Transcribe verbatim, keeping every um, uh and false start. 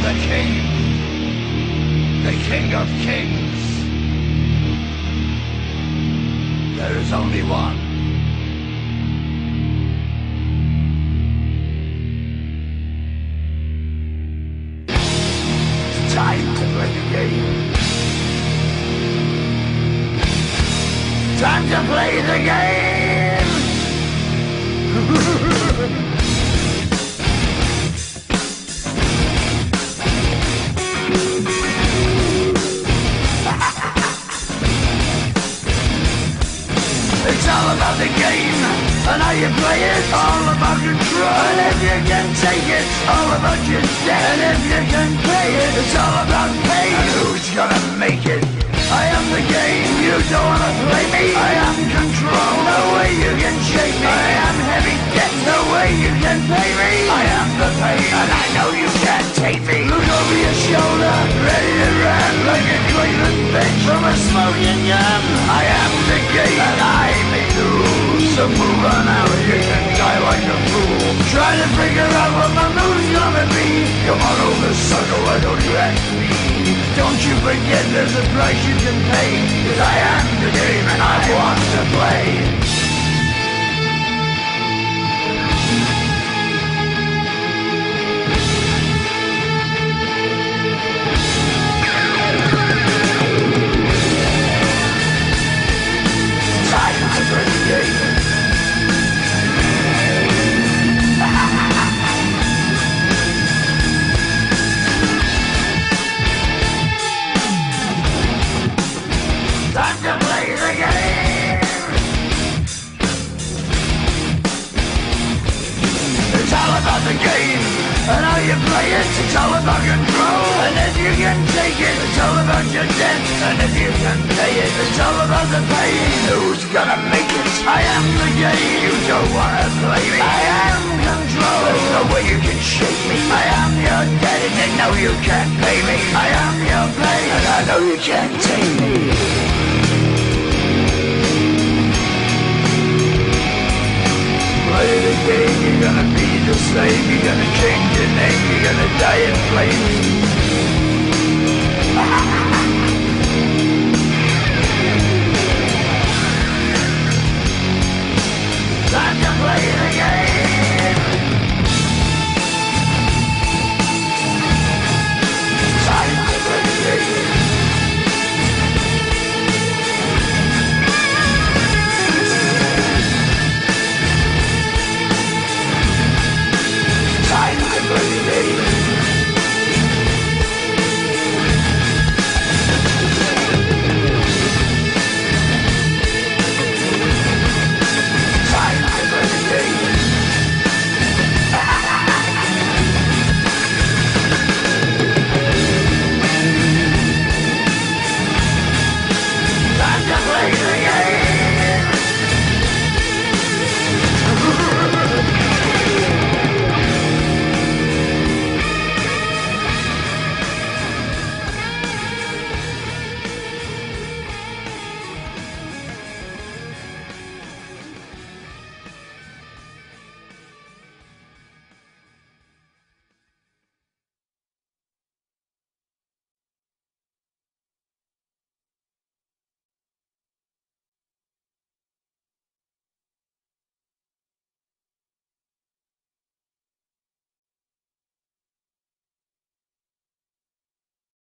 the king, the king of kings. There is only one. It's time to play the game. Time to play the game! It's all about the game, and how you play it. All about control, and if you can take it. All about your debt, and if you can pay it. It's all about pain, and who's gonna make it? I am the game, you don't wanna play me. I am control, no way you can shake me. I am heavy debt, no way you can pay me. I am the pain, and I know you can't take me. Look over your shoulder, ready to run like a Cleveland bitch from a smoking gun. I am the game, and I may lose. So move on out, you can die like a fool. Trying to figure out what my move's gonna be. Come on over, sucker, why don't you ask me? Don't you forget there's a price you can pay. Cause I am the game and I want to play. Time to play the game. Time to play the game! It's all about the game, and how you play it. It's all about control, and if you can take it. It's all about your debt, and if you can pay it. It's all about the pain, who's gonna make it? I am the game, you don't wanna play me. I am control, there's no way you can shake me. I am your debt, and you know you can't pay me. I am your pain, and I know you can't take me. Play the game, you're gonna be the slave. You're gonna change your name, you're gonna die in flames.